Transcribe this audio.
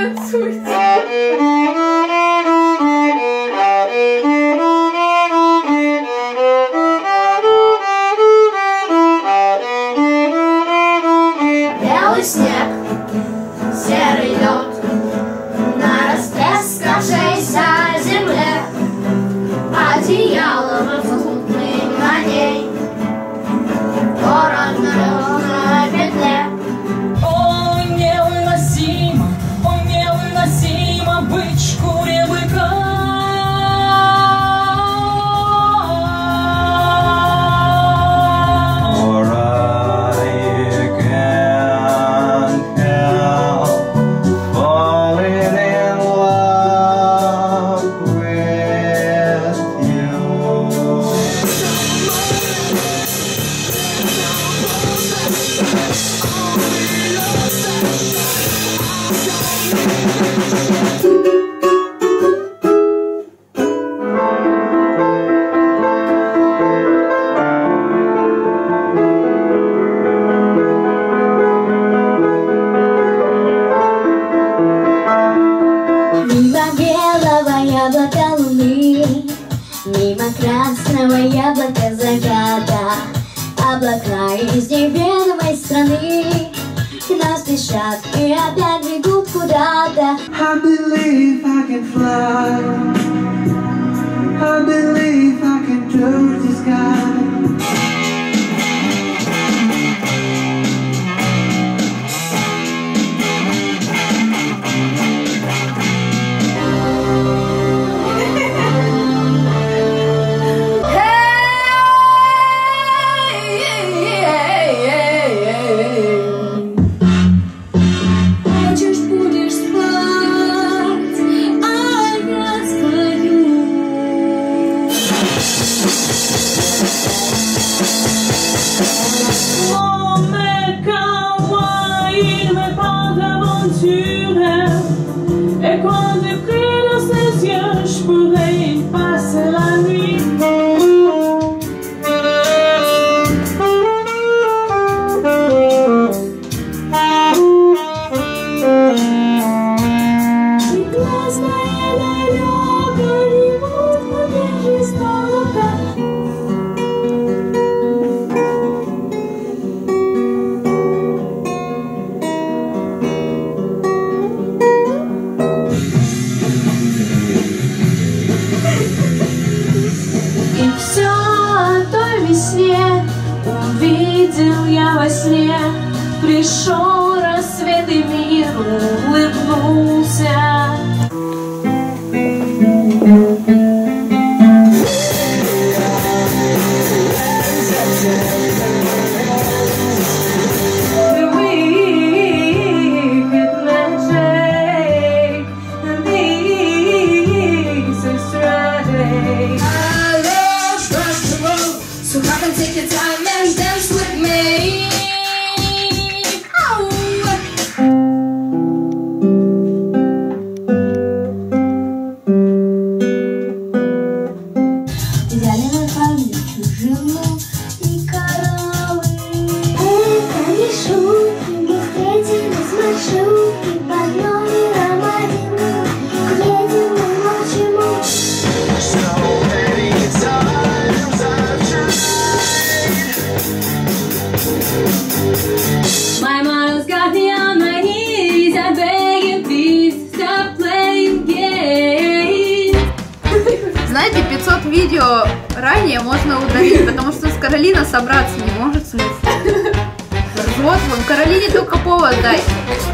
Белый снег, серый лед на растрескавшейся земле, одеяло разлутный на ней, город на петле. О, невыносимо быть в шкуре быка. Яблоко луны, мимо красного яблока заката, облака из неведомой страны к нам спешат и опять бегут куда-то. I believe I can fly. I believe I can touch the sky. Et quand je prie dans ses yeux, je pourrais y passer la nuit. Увидел я во сне, пришел рассвет и мир улыбнулся. So come and take your time and dance with me. Взяли на камни чужину и кораллы. Камешу, мы встретились в маршрутке под номером 1. Едем мы молча. My model's got me on my knees. I beg you, please stop playing games. Знаете, 500 видео ранее можно удалить, потому что с Каролина собраться не может с мыслью. Вот вам, Каролине только повод дай.